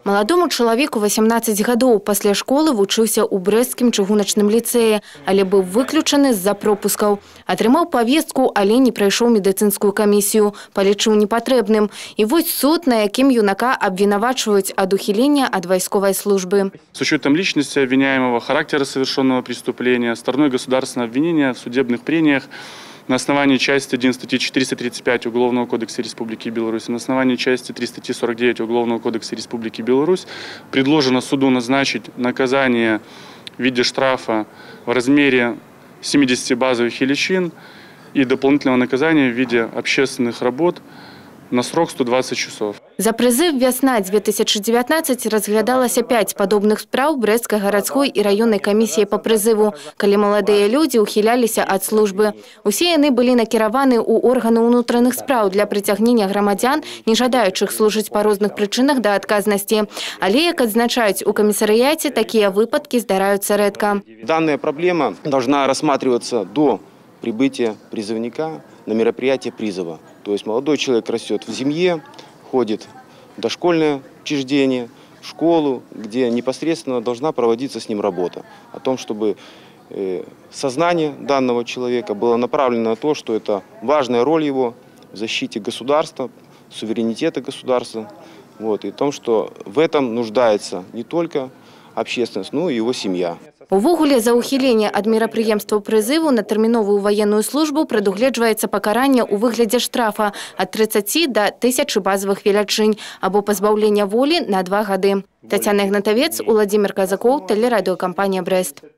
Маладому чалавеку 18 гадоў пасля школы вучыўся ў брэсцкім чыгуначным ліцэі, але быў выключаны з-за пропускаў. Атрымаў павестку, але не прайшоў медыцынскую камісію, палічыў непатрэбным. І вось суд, на якім юнака абвінавачваюць ад ухілення ад вайсковай службы. С учетом личности обвиняемого, характера совершенного преступления, стороной государственного обвинения в судебных прениях, на основании части 1 статьи 435 Уголовного кодекса Республики Беларусь, на основании части 3 статьи 49 Уголовного кодекса Республики Беларусь предложено суду назначить наказание в виде штрафа в размере 70 базовых величин и дополнительного наказания в виде общественных работ на срок 120 часов. За прызыв «Вясна» 2019 разглядалася 5 падобных спраў Брэсцкай гарадской і раённай камісіі па прызыву, калі маладыя людзі ухіляліся ад службы. Усе яны былі накіраваны ў органы ўнутраных спраў для прыцягнення грамадзян, не жадаючых служыць па розных прычынах да адказнасці. Але, як адзначаюць у камісарыяце, такія выпадкі здараюцца рэдка. Данная проблема должна рассматриваться до прибытия призывника на мероприятие призыва. То есть молодой человек растет в семье, ходит в дошкольное учреждение, в школу, где непосредственно должна проводиться с ним работа. О том, чтобы сознание данного человека было направлено на то, что это важная роль его в защите государства, суверенитета государства. И о том, что в этом нуждается не только общественность, но и его семья. Увогуле, за ухіленне ад мерапрыемстваў прызыву на тэрміновую ваенную службу прадугледжваецца пакаранне ў выглядзе штрафа ад 30 до 1000 базовых велічынь або пазбаўлення волі на 2 гады. Тацяна Ігнатавец, Уладзімір Казакоў, тэлерадыёкампанія «Брэст».